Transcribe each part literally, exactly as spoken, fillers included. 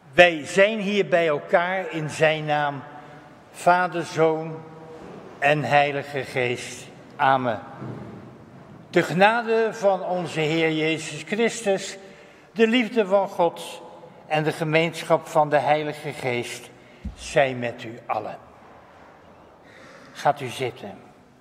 Wij zijn hier bij elkaar in zijn naam, Vader, Zoon en Heilige Geest. Amen. De genade van onze Heer Jezus Christus, de liefde van God en de gemeenschap van de Heilige Geest zij met u allen. Gaat u zitten.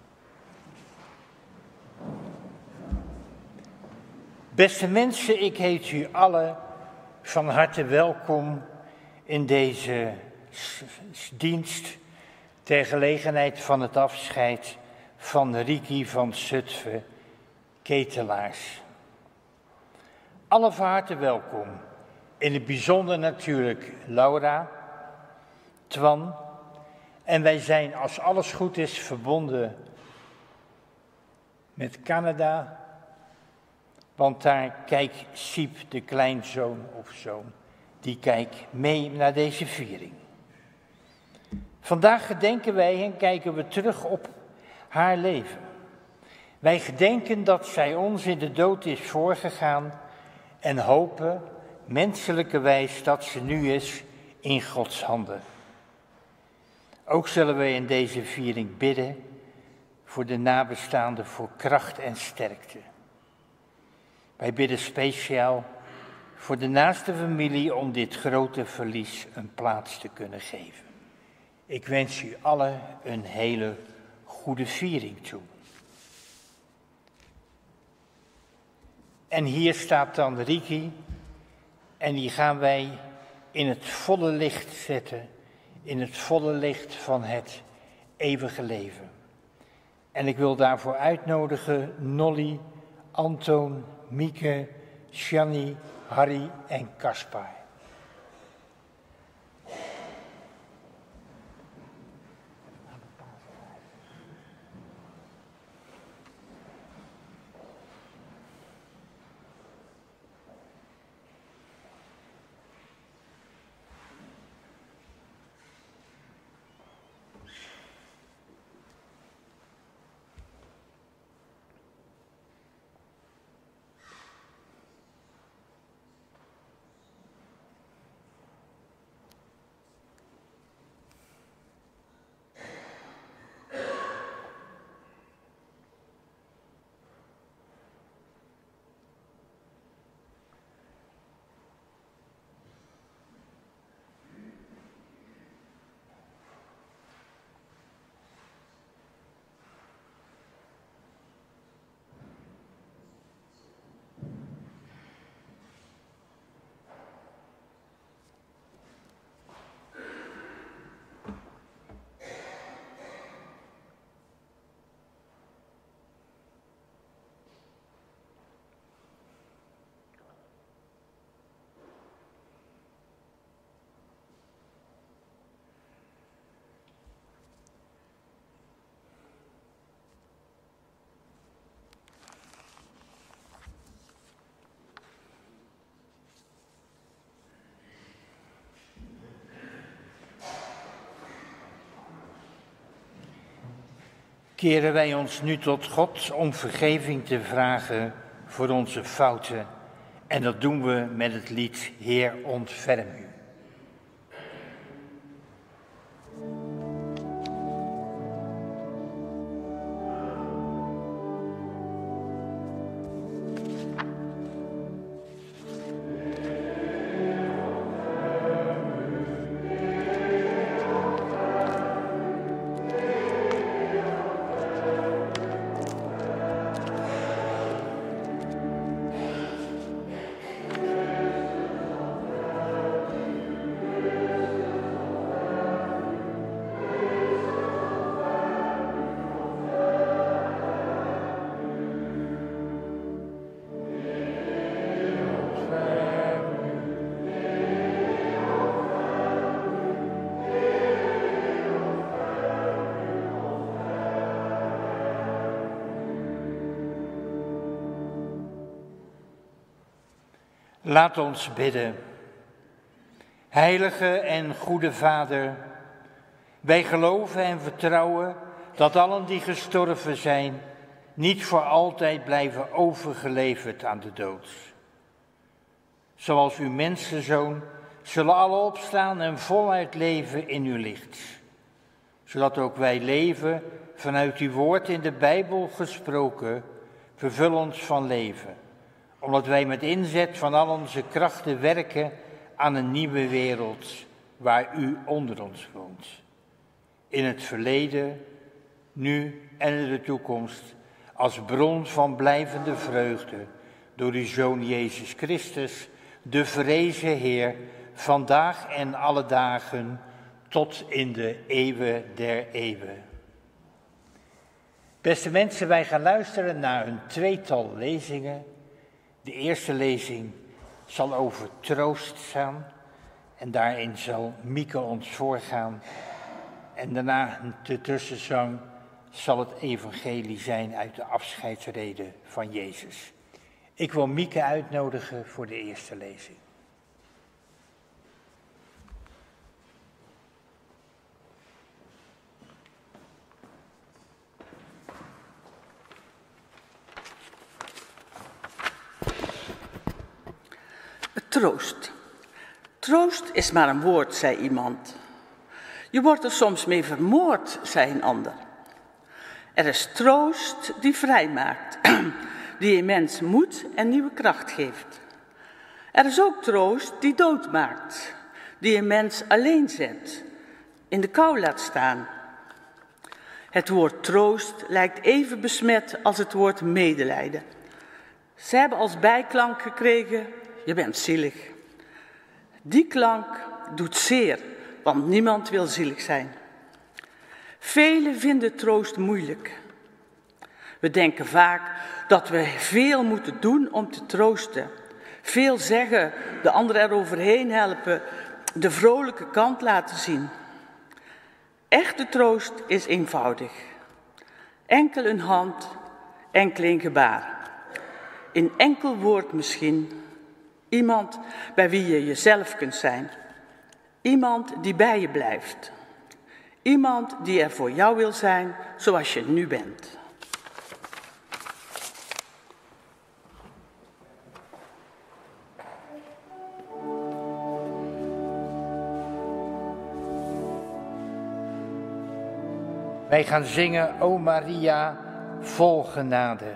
Beste mensen, ik heet u allen van harte welkom in deze dienst ter gelegenheid van het afscheid van Riki van Zutphen, ketelaars. Alle van harte welkom, in het bijzonder natuurlijk Laura, Twan, en wij zijn als alles goed is verbonden met Canada, want daar kijkt Siep, de kleinzoon of zoon, die kijkt mee naar deze viering. Vandaag gedenken wij en kijken we terug op haar leven. Wij gedenken dat zij ons in de dood is voorgegaan en hopen menselijkerwijs dat ze nu is in Gods handen. Ook zullen wij in deze viering bidden voor de nabestaanden voor kracht en sterkte. Wij bidden speciaal voor de naaste familie om dit grote verlies een plaats te kunnen geven. Ik wens u allen een hele goede viering toe. En hier staat dan Riki en die gaan wij in het volle licht zetten, in het volle licht van het eeuwige leven. En ik wil daarvoor uitnodigen Nolly, Antoon, Mieke, Shani, Harry en Kaspar. Keren wij ons nu tot God om vergeving te vragen voor onze fouten. En dat doen we met het lied Heer, ontferm u. Laat ons bidden. Heilige en goede Vader, wij geloven en vertrouwen dat allen die gestorven zijn, niet voor altijd blijven overgeleverd aan de dood. Zoals uw mensenzoon zullen alle opstaan en voluit leven in uw licht. Zodat ook wij leven vanuit uw woord in de Bijbel gesproken, vervul ons van leven. Omdat wij met inzet van al onze krachten werken aan een nieuwe wereld waar u onder ons woont. In het verleden, nu en in de toekomst, als bron van blijvende vreugde, door uw Zoon Jezus Christus, de verrezen Heer, vandaag en alle dagen, tot in de eeuwen der eeuwen. Beste mensen, wij gaan luisteren naar een tweetal lezingen. De eerste lezing zal over troost gaan en daarin zal Mieke ons voorgaan. En daarna de tussenzang zal het evangelie zijn uit de afscheidsrede van Jezus. Ik wil Mieke uitnodigen voor de eerste lezing. Troost. Troost is maar een woord, zei iemand. Je wordt er soms mee vermoord, zei een ander. Er is troost die vrijmaakt, die een mens moed en nieuwe kracht geeft. Er is ook troost die doodmaakt, die een mens alleen zet, in de kou laat staan. Het woord troost lijkt even besmet als het woord medelijden. Ze hebben als bijklank gekregen, je bent zielig. Die klank doet zeer, want niemand wil zielig zijn. Velen vinden troost moeilijk. We denken vaak dat we veel moeten doen om te troosten. Veel zeggen, de anderen eroverheen helpen, de vrolijke kant laten zien. Echte troost is eenvoudig. Enkel een hand, enkel een gebaar. In enkel woord misschien. Iemand bij wie je jezelf kunt zijn. Iemand die bij je blijft. Iemand die er voor jou wil zijn zoals je nu bent. Wij gaan zingen, O Maria, vol genade.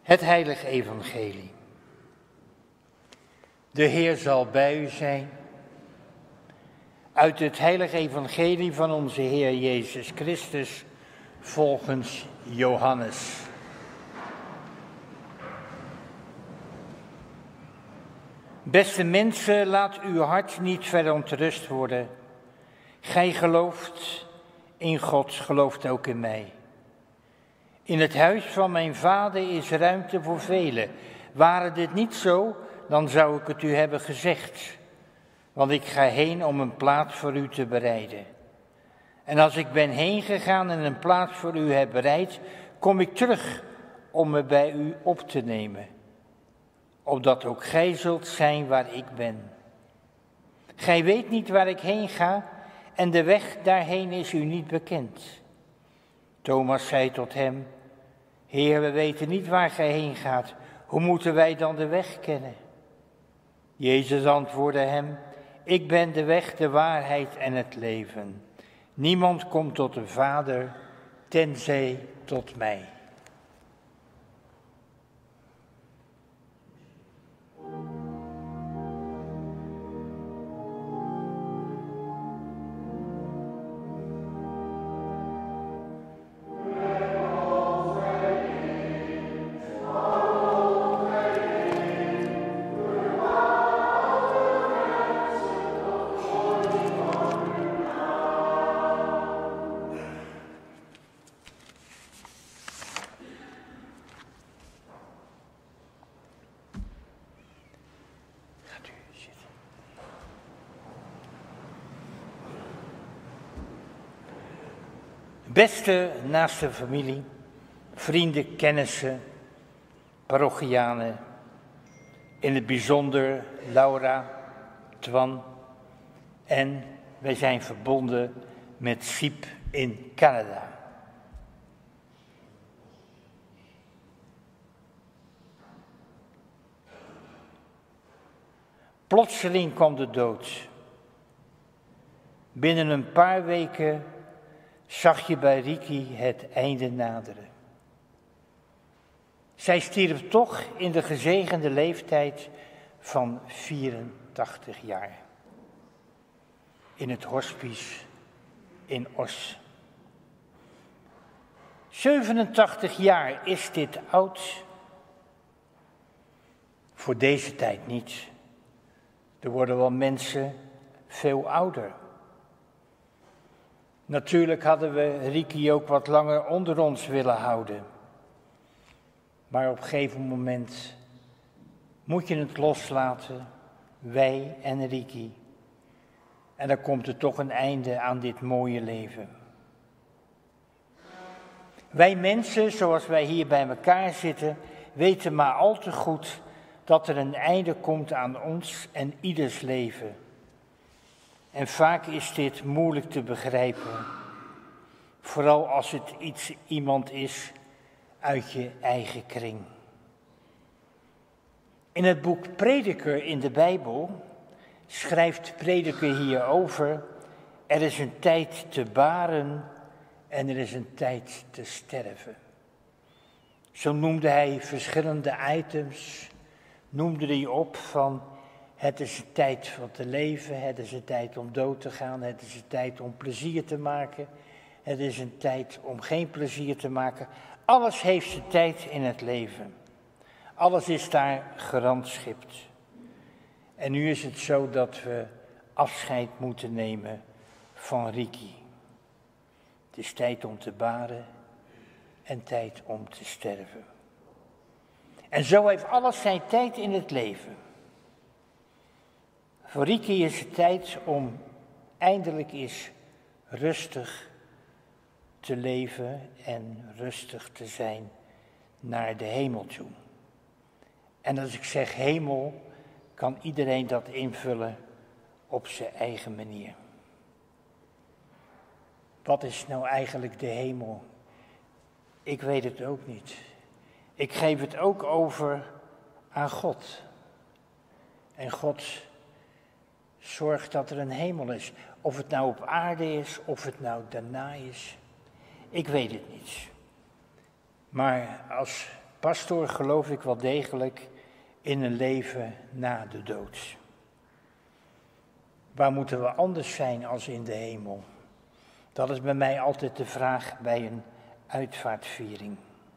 Het heilige evangelie. De Heer zal bij u zijn. Uit het heilige evangelie van onze Heer Jezus Christus volgens Johannes. Beste mensen, laat uw hart niet verontrust worden. Gij gelooft in God, gelooft ook in mij. In het huis van mijn vader is ruimte voor velen. Ware dit niet zo, dan zou ik het u hebben gezegd. Want ik ga heen om een plaats voor u te bereiden. En als ik ben heen gegaan en een plaats voor u heb bereid, kom ik terug om me bij u op te nemen. Opdat ook gij zult zijn waar ik ben. Gij weet niet waar ik heen ga en de weg daarheen is u niet bekend. Thomas zei tot hem, Heer, we weten niet waar gij heen gaat. Hoe moeten wij dan de weg kennen? Jezus antwoordde hem, ik ben de weg, de waarheid en het leven. Niemand komt tot de Vader, tenzij tot mij. Beste naaste familie, vrienden, kennissen, parochianen, in het bijzonder Laura, Twan en wij zijn verbonden met Siep in Canada. Plotseling kwam de dood. Binnen een paar weken zag je bij Riki het einde naderen. Zij stierf toch in de gezegende leeftijd van vierentachtig jaar. In het hospice in Os. zevenentachtig jaar, is dit oud? Voor deze tijd niet. Er worden wel mensen veel ouder. Natuurlijk hadden we Riki ook wat langer onder ons willen houden. Maar op een gegeven moment moet je het loslaten, wij en Riki. En dan komt er toch een einde aan dit mooie leven. Wij mensen, zoals wij hier bij elkaar zitten, weten maar al te goed dat er een einde komt aan ons en ieders leven. En vaak is dit moeilijk te begrijpen. Vooral als het iets, iemand is uit je eigen kring. In het boek Prediker in de Bijbel schrijft Prediker hierover: er is een tijd te baren en er is een tijd te sterven. Zo noemde hij verschillende items, noemde hij op van: het is een tijd om te leven, het is een tijd om dood te gaan, het is een tijd om plezier te maken, het is een tijd om geen plezier te maken. Alles heeft zijn tijd in het leven. Alles is daar gerandschipt. En nu is het zo dat we afscheid moeten nemen van Riki. Het is tijd om te baren en tijd om te sterven. En zo heeft alles zijn tijd in het leven. Voor Riki is het tijd om eindelijk eens rustig te leven en rustig te zijn naar de hemel toe. En als ik zeg hemel, kan iedereen dat invullen op zijn eigen manier. Wat is nou eigenlijk de hemel? Ik weet het ook niet. Ik geef het ook over aan God. En God zorgt dat er een hemel is. Of het nou op aarde is, of het nou daarna is. Ik weet het niet. Maar als pastoor geloof ik wel degelijk in een leven na de dood. Waar moeten we anders zijn als in de hemel? Dat is bij mij altijd de vraag bij een uitvaartviering.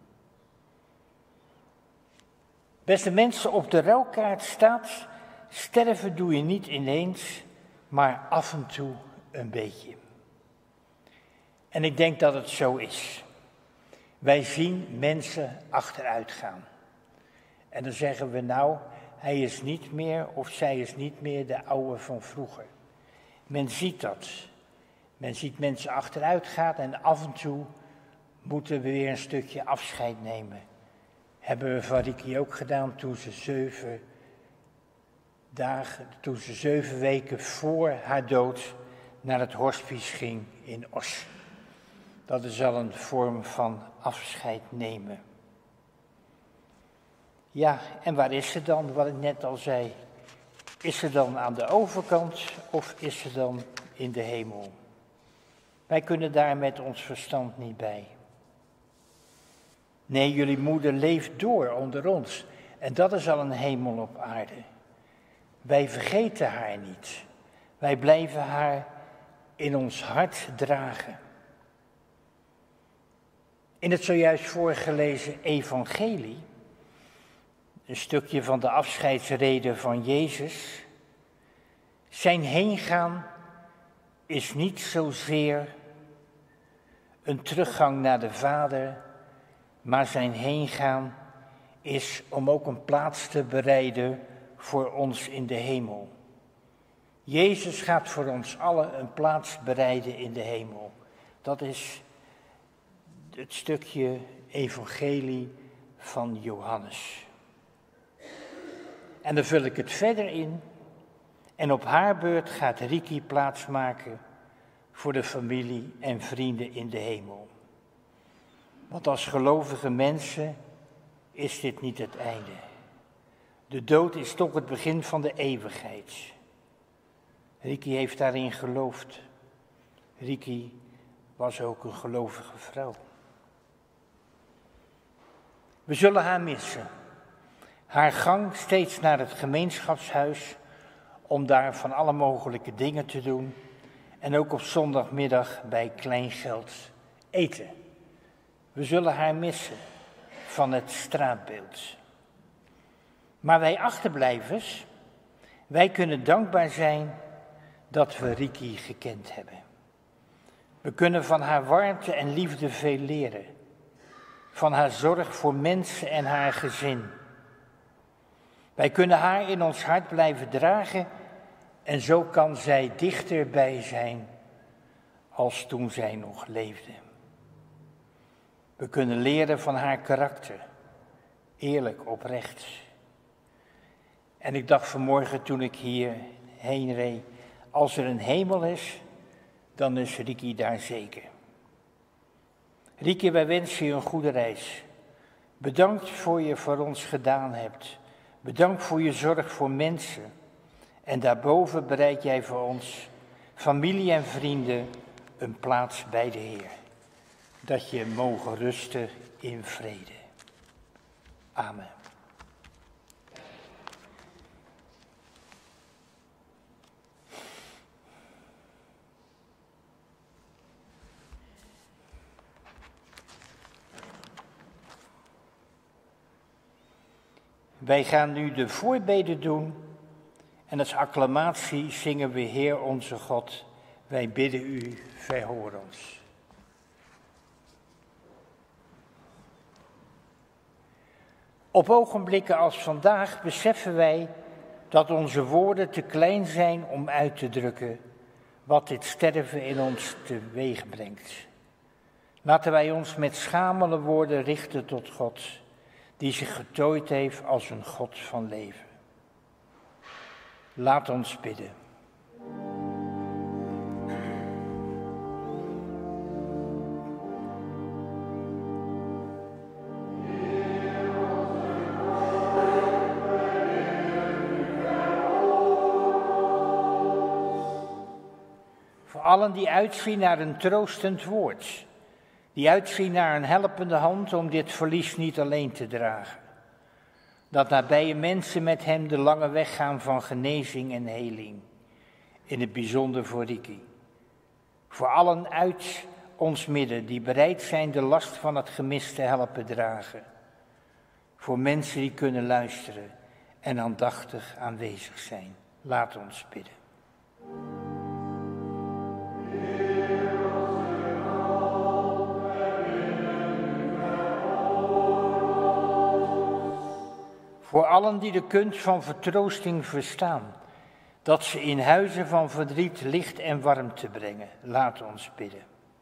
Beste mensen, op de rouwkaart staat: sterven doe je niet ineens, maar af en toe een beetje. En ik denk dat het zo is. Wij zien mensen achteruit gaan. En dan zeggen we nou, hij is niet meer of zij is niet meer de oude van vroeger. Men ziet dat. Men ziet mensen achteruit gaan en af en toe moeten we weer een stukje afscheid nemen. Hebben we van Ricky ook gedaan toen ze zeven dagen, toen ze zeven weken voor haar dood naar het hospice ging in Os. Dat is al een vorm van afscheid nemen. Ja, en waar is ze dan, wat ik net al zei? Is ze dan aan de overkant of is ze dan in de hemel? Wij kunnen daar met ons verstand niet bij. Nee, jullie moeder leeft door onder ons. En dat is al een hemel op aarde. Wij vergeten haar niet. Wij blijven haar in ons hart dragen. In het zojuist voorgelezen evangelie, een stukje van de afscheidsrede van Jezus, zijn heengaan is niet zozeer een teruggang naar de Vader, maar zijn heengaan is om ook een plaats te bereiden voor ons in de hemel. Jezus gaat voor ons allen een plaats bereiden in de hemel. Dat is het stukje evangelie van Johannes. En dan vul ik het verder in. En op haar beurt gaat Ricky plaatsmaken voor de familie en vrienden in de hemel. Want als gelovige mensen is dit niet het einde. De dood is toch het begin van de eeuwigheid. Ricky heeft daarin geloofd. Ricky was ook een gelovige vrouw. We zullen haar missen. Haar gang steeds naar het gemeenschapshuis om daar van alle mogelijke dingen te doen. En ook op zondagmiddag bij kleingeld eten. We zullen haar missen van het straatbeeld. Maar wij achterblijvers, wij kunnen dankbaar zijn dat we Ricky gekend hebben. We kunnen van haar warmte en liefde veel leren. Van haar zorg voor mensen en haar gezin. Wij kunnen haar in ons hart blijven dragen en zo kan zij dichterbij zijn als toen zij nog leefde. We kunnen leren van haar karakter, eerlijk, oprecht. En ik dacht vanmorgen toen ik hierheen reed, als er een hemel is, dan is Ricky daar zeker. Ricky, wij wensen je een goede reis. Bedankt voor je voor ons gedaan hebt. Bedankt voor je zorg voor mensen. En daarboven bereid jij voor ons, familie en vrienden, een plaats bij de Heer. Dat je mogen rusten in vrede. Amen. Wij gaan nu de voorbeden doen en als acclamatie zingen we Heer onze God, wij bidden u, verhoor ons. Op ogenblikken als vandaag beseffen wij dat onze woorden te klein zijn om uit te drukken wat dit sterven in ons teweeg brengt. Laten wij ons met schamele woorden richten tot God, die zich getooid heeft als een God van leven. Laat ons bidden. Voor allen die uitzien naar een troostend woord, die uitzien naar een helpende hand om dit verlies niet alleen te dragen. Dat nabije mensen met hem de lange weg gaan van genezing en heling. In het bijzonder voor Ricky. Voor allen uit ons midden die bereid zijn de last van het gemis te helpen dragen. Voor mensen die kunnen luisteren en aandachtig aanwezig zijn. Laat ons bidden. Voor allen die de kunst van vertroosting verstaan, dat ze in huizen van verdriet licht en warmte brengen. Laat ons bidden.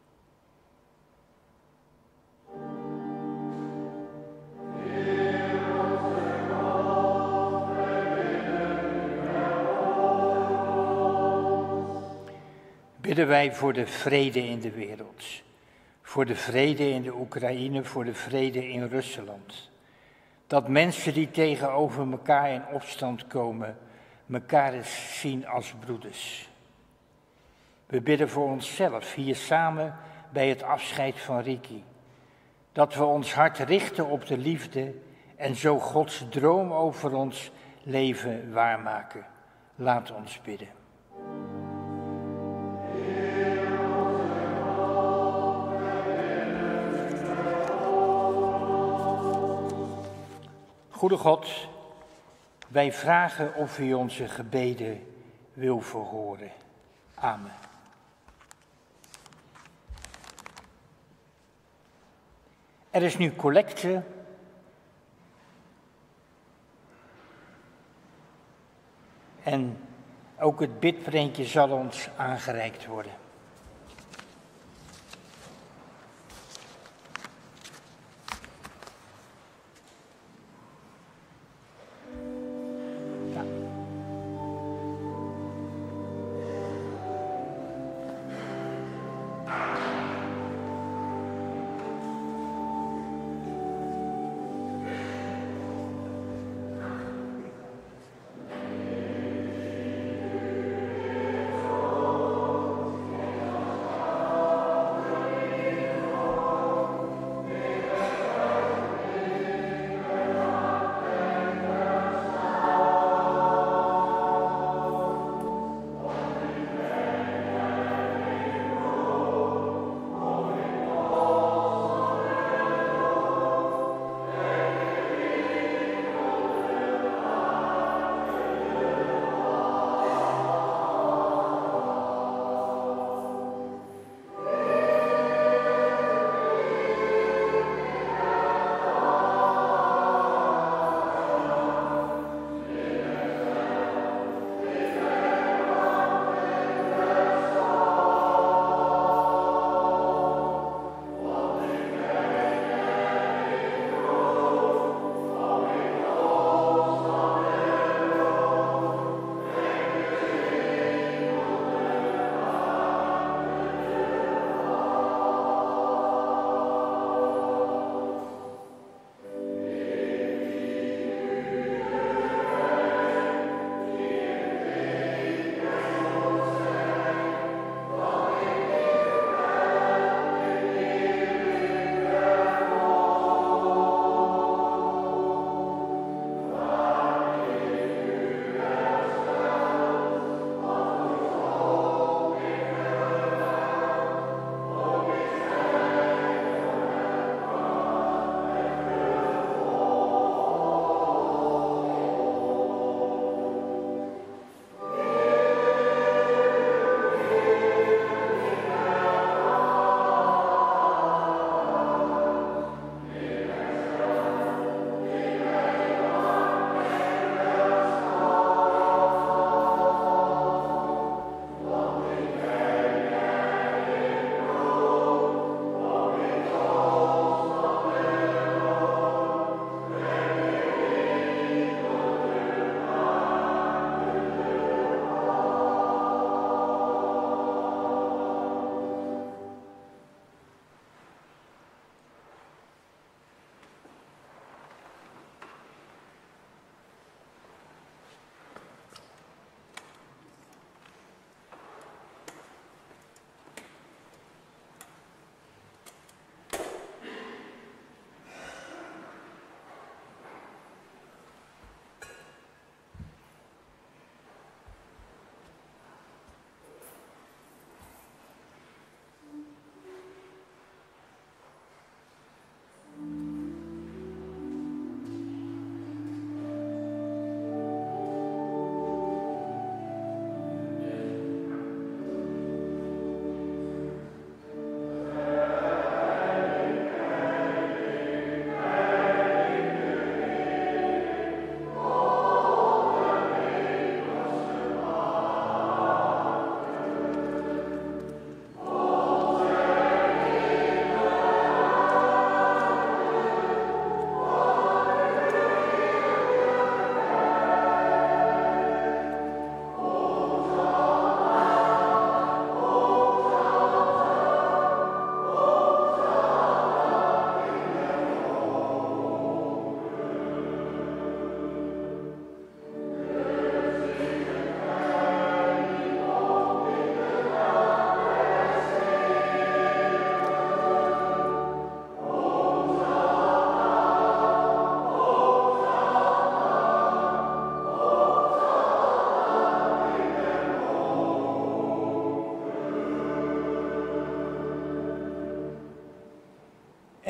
Bidden wij voor de vrede in de wereld, voor de vrede in de Oekraïne, voor de vrede in Rusland. Dat mensen die tegenover elkaar in opstand komen, elkaar eens zien als broeders. We bidden voor onszelf, hier samen bij het afscheid van Ricky. Dat we ons hart richten op de liefde en zo Gods droom over ons leven waarmaken. Laat ons bidden. Goede God, wij vragen of u onze gebeden wil verhoren. Amen. Er is nu collecte. En ook het bidprentje zal ons aangereikt worden.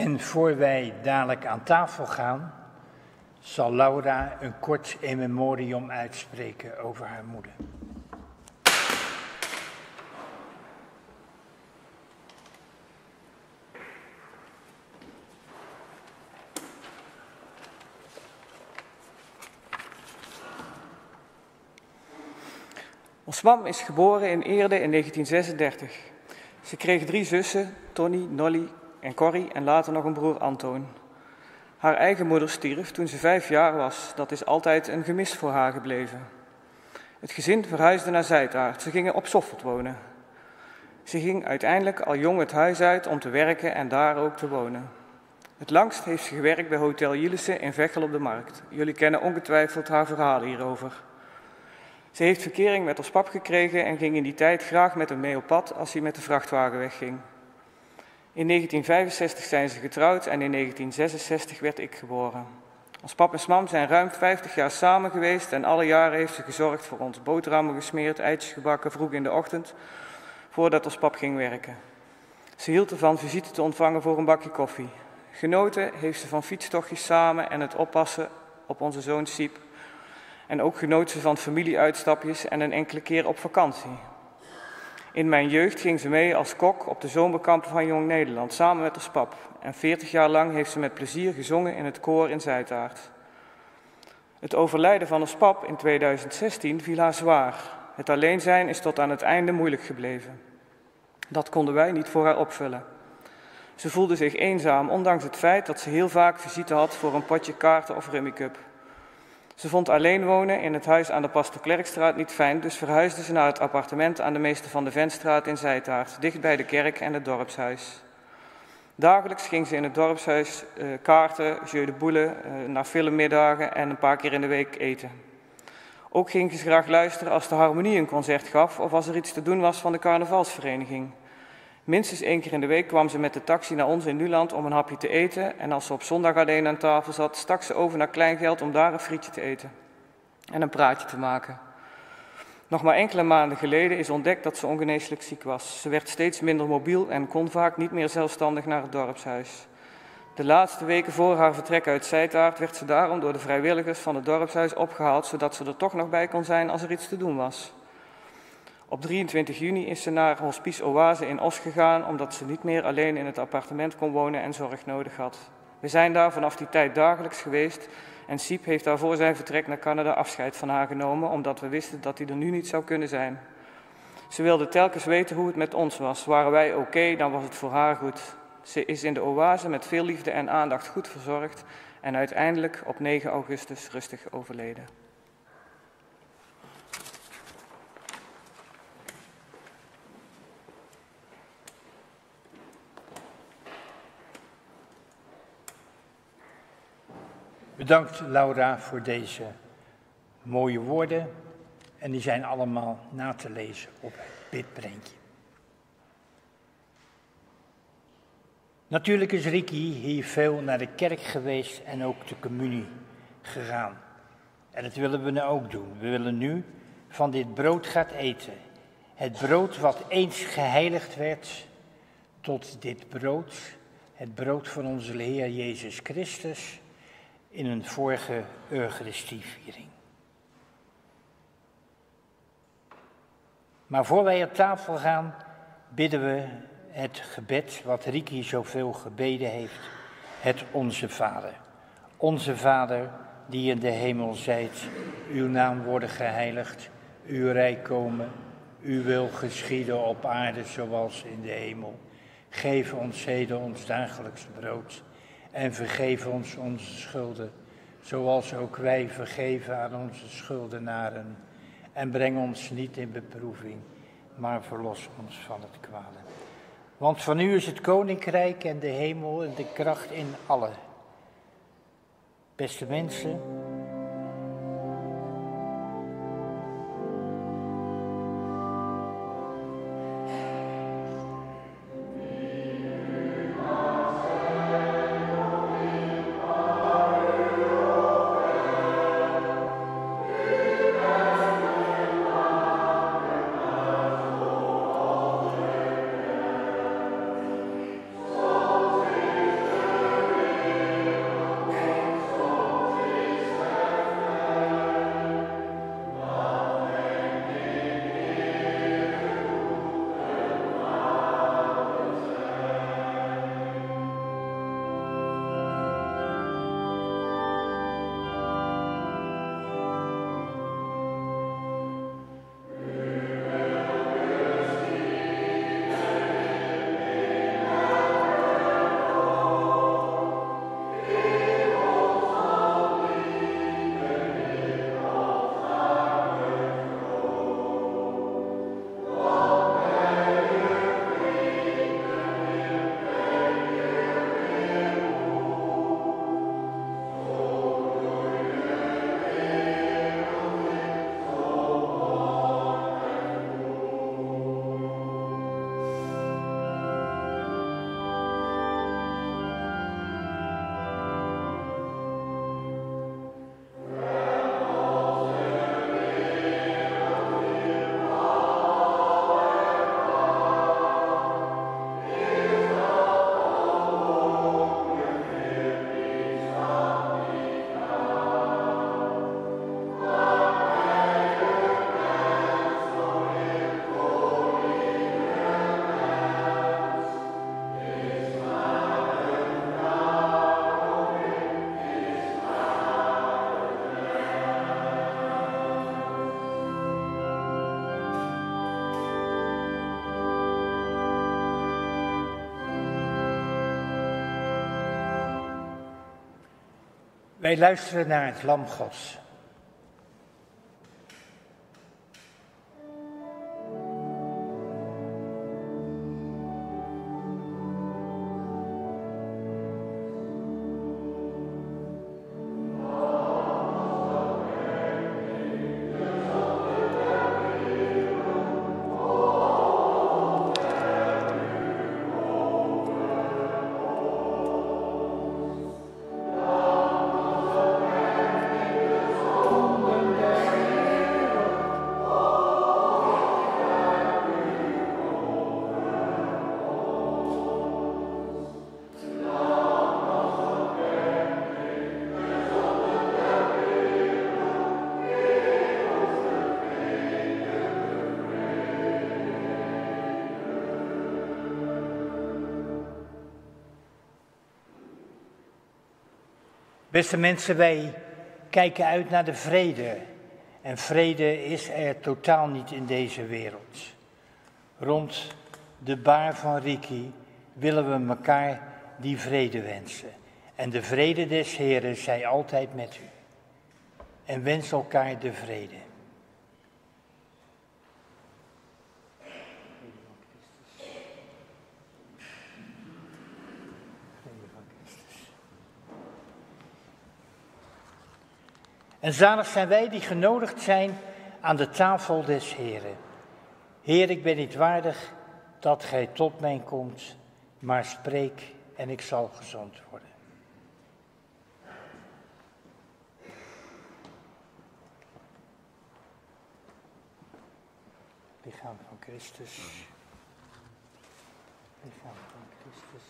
En voor wij dadelijk aan tafel gaan, zal Laura een kort in memoriam uitspreken over haar moeder. Ons mam is geboren in Eerde in negentien zesendertig. Ze kreeg drie zussen, Tony, Nolly en Corrie en later nog een broer Antoon. Haar eigen moeder stierf toen ze vijf jaar was. Dat is altijd een gemis voor haar gebleven. Het gezin verhuisde naar Zijtaart. Ze gingen op Soffert wonen. Ze ging uiteindelijk al jong het huis uit om te werken en daar ook te wonen. Het langst heeft ze gewerkt bij Hotel Jillessen in Veghel op de Markt. Jullie kennen ongetwijfeld haar verhaal hierover. Ze heeft verkering met ons pap gekregen en ging in die tijd graag met hem mee op pad als hij met de vrachtwagen wegging. In negentien vijfenzestig zijn ze getrouwd en in negentien zesenzestig werd ik geboren. Ons pap en mam zijn ruim vijftig jaar samen geweest en alle jaren heeft ze gezorgd voor ons. Boterhammen gesmeerd, eitjes gebakken vroeg in de ochtend, voordat ons pap ging werken. Ze hield ervan visite te ontvangen voor een bakje koffie. Genoten heeft ze van fietstochtjes samen en het oppassen op onze zoon Siep. En ook genoot ze van familieuitstapjes en een enkele keer op vakantie. In mijn jeugd ging ze mee als kok op de zomerkampen van Jong Nederland, samen met ons pap. En veertig jaar lang heeft ze met plezier gezongen in het koor in Zijtaart. Het overlijden van ons pap in tweeduizend zestien viel haar zwaar. Het alleen zijn is tot aan het einde moeilijk gebleven. Dat konden wij niet voor haar opvullen. Ze voelde zich eenzaam, ondanks het feit dat ze heel vaak visite had voor een potje kaarten of rummikub. Ze vond alleen wonen in het huis aan de Pastor Klerkstraat niet fijn, dus verhuisde ze naar het appartement aan de Meester van de Ventstraat in Zijtaart, dicht bij de kerk en het dorpshuis. Dagelijks ging ze in het dorpshuis uh, kaarten, jeu de boule, uh, naar filmmiddagen en een paar keer in de week eten. Ook ging ze graag luisteren als de Harmonie een concert gaf of als er iets te doen was van de carnavalsvereniging. Minstens één keer in de week kwam ze met de taxi naar ons in Nuland om een hapje te eten en als ze op zondag alleen aan tafel zat, stak ze over naar Kleingeld om daar een frietje te eten en een praatje te maken. Nog maar enkele maanden geleden is ontdekt dat ze ongeneeslijk ziek was. Ze werd steeds minder mobiel en kon vaak niet meer zelfstandig naar het dorpshuis. De laatste weken voor haar vertrek uit Zijtaart werd ze daarom door de vrijwilligers van het dorpshuis opgehaald, zodat ze er toch nog bij kon zijn als er iets te doen was. Op drieëntwintig juni is ze naar Hospice Oase in Os gegaan, omdat ze niet meer alleen in het appartement kon wonen en zorg nodig had. We zijn daar vanaf die tijd dagelijks geweest en Siep heeft daar voor zijn vertrek naar Canada afscheid van haar genomen, omdat we wisten dat hij er nu niet zou kunnen zijn. Ze wilde telkens weten hoe het met ons was. Waren wij oké, okay, dan was het voor haar goed. Ze is in de Oase met veel liefde en aandacht goed verzorgd en uiteindelijk op negen augustus rustig overleden. Bedankt Laura voor deze mooie woorden en die zijn allemaal na te lezen op het bidprentje. Natuurlijk is Ricky hier veel naar de kerk geweest en ook de communie gegaan. En dat willen we nu ook doen. We willen nu van dit brood gaan eten. Het brood wat eens geheiligd werd tot dit brood, het brood van onze Heer Jezus Christus, in een vorige Eucharistieviering. Maar voor wij op tafel gaan, bidden we het gebed wat Ricky zoveel gebeden heeft, het Onze Vader. Onze Vader, die in de hemel zijt, uw naam worden geheiligd, uw rijk komen, uw wil geschieden op aarde zoals in de hemel. Geef ons heden ons dagelijks brood en vergeef ons onze schulden, zoals ook wij vergeven aan onze schuldenaren. En breng ons niet in beproeving, maar verlos ons van het kwade. Want van u is het koninkrijk en de hemel en de kracht in alle. Beste mensen, Wij luisteren naar het Lam Gods. Beste mensen, wij kijken uit naar de vrede. En vrede is er totaal niet in deze wereld. Rond de baar van Riki willen we elkaar die vrede wensen. En de vrede des Heren zij altijd met u. En wens elkaar de vrede. En zalig zijn wij die genodigd zijn aan de tafel des Heren. Heer, ik ben niet waardig dat gij tot mij komt, maar spreek en ik zal gezond worden. Lichaam van Christus. Lichaam van Christus.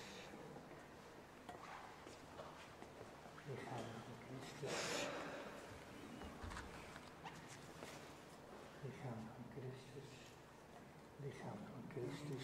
Lichaam van Christus. Lichaam van Christus, lichaam van Christus.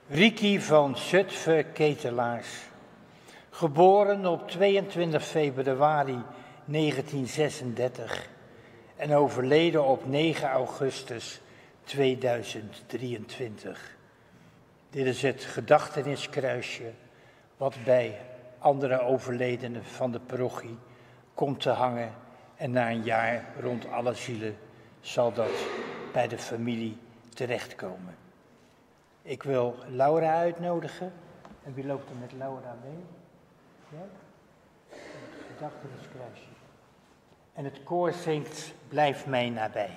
Riki van Zutphen-Ketelaars, geboren op tweeëntwintig februari negentienzesendertig en overleden op negen augustus tweeduizend drieëntwintig. Dit is het gedachteniskruisje wat bij andere overledenen van de parochie komt te hangen en na een jaar rond alle zielen zal dat bij de familie terechtkomen. Ik wil Laura uitnodigen. En wie loopt er met Laura mee? Ja? Het gedachteniskruisje. En het koor zingt Blijf mij nabij.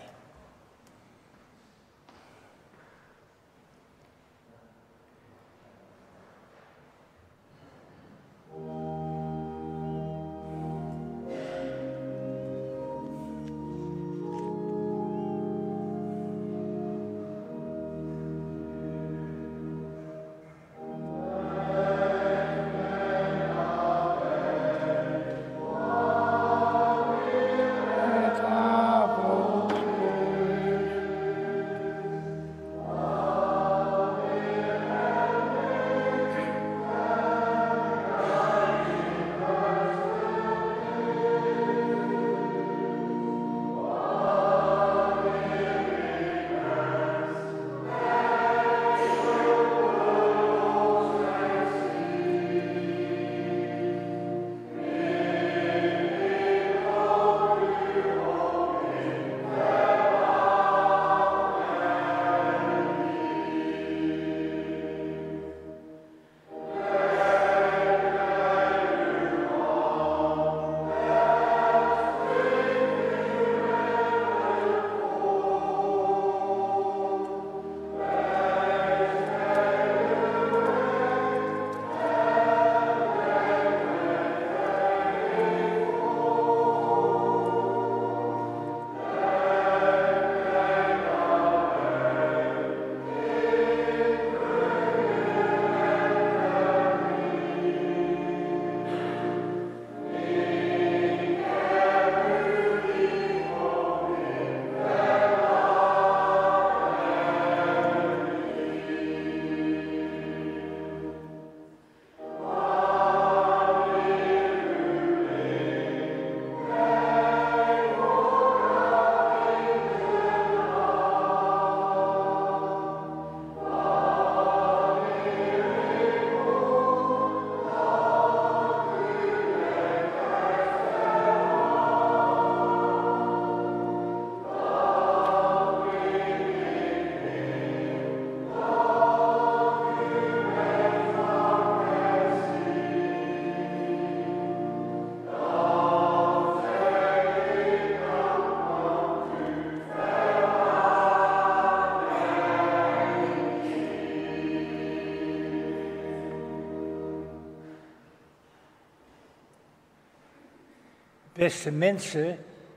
Beste mensen,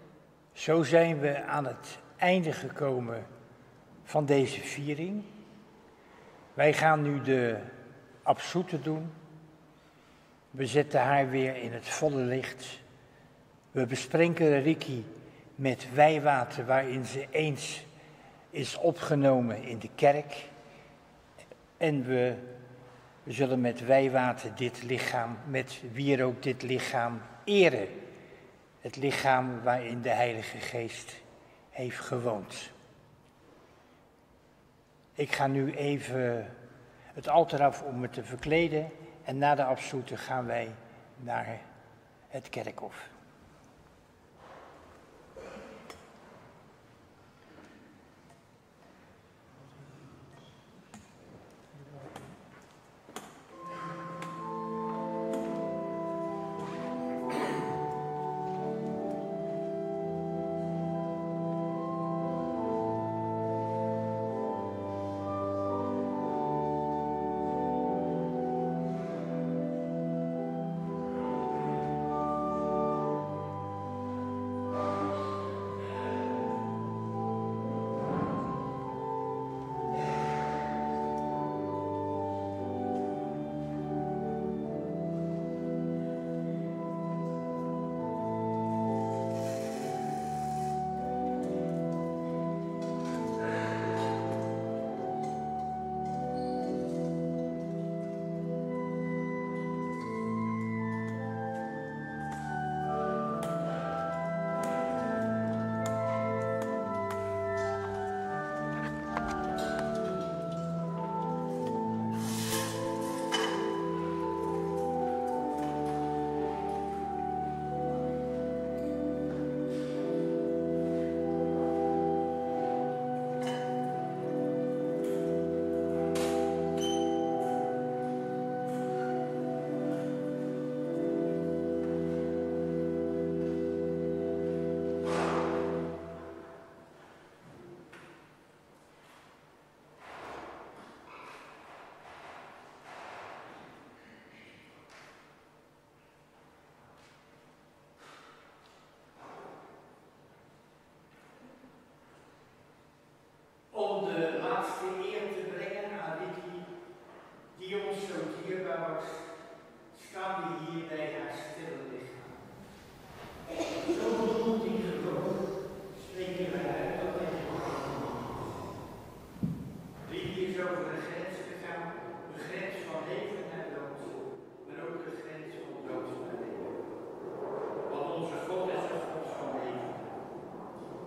zo zijn we aan het einde gekomen van deze viering. Wij gaan nu de absoete doen. We zetten haar weer in het volle licht. We besprenkelen Riki met wijwater waarin ze eens is opgenomen in de kerk. En we, we zullen met wijwater dit lichaam, met wierook dit lichaam eren. Het lichaam waarin de Heilige Geest heeft gewoond. Ik ga nu even het altaar af om me te verkleden en na de absoete gaan wij naar het kerkhof.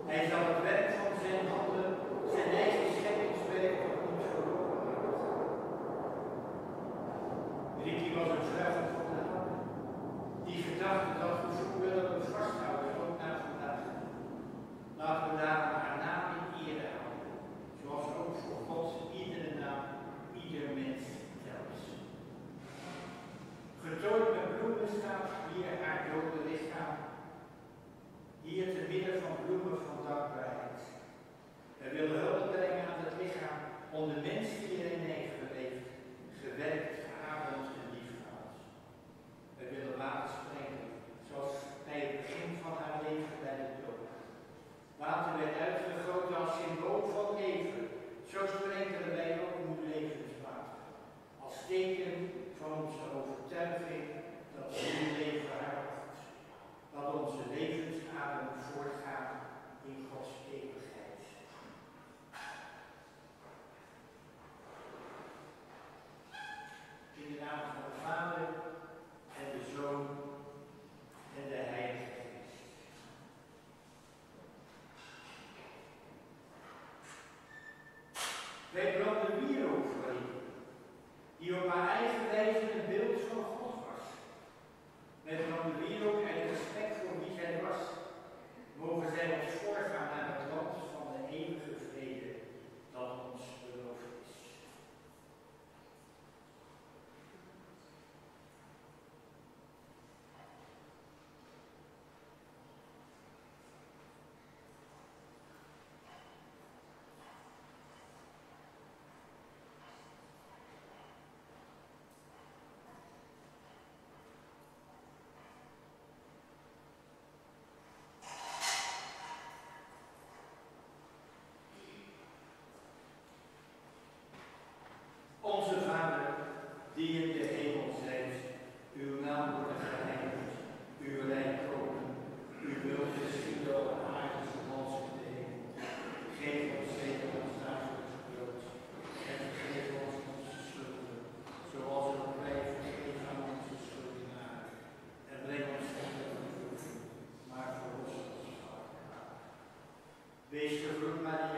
Hij zal het werk van zijn handen, zijn eigen scheppingswerk, niet verloren maken. Ricky was een zuiver vandaag. Die gedachte dat we zo willen we vasthouden, ook naar vandaag. Laten we daar haar naam in ere houden, zoals ook voor God iedere naam, ieder mens telt. Getooid met bloemen staat hier haar dode lichaam. Hier te midden van bloemen van dankbaarheid. We willen hulp brengen aan het lichaam om de mens die erin heeft geleefd, gewerkt, geademd en liefgehad. We willen water spreken, zoals bij het begin van haar leven bij de dood. Water werd uitgegoten als symbool van leven. Zo spreken wij ook nu levenswater. Als teken van onze overtuiging dat nieuw leven haar wacht. Dat onze levensadem voortgaan in Gods eeuwigheid. In de naam van de Vader en de Zoon en de Heilige Geest. Wij branden wierook voor u, die op haar eigen wijze een beeld van God was. Wij branden wierook uit respect voor wie zij was. Mogen zij ons voorgaan naar het land van de eeuwige vrede dat ons beloofd is. Onze Vader, die in de hemel zijt, uw naam wordt geheiligd, uw rijk komen, uw wil geschieden op aarde zoals in de hemel. Geef ons heden ons dagelijks brood en vergeef ons onze schulden, zoals ook wij vergeven aan onze schuldenaren. En breng ons niet in verzoeking, maar verlos ons van kwaad. Wees gegroet, Maria.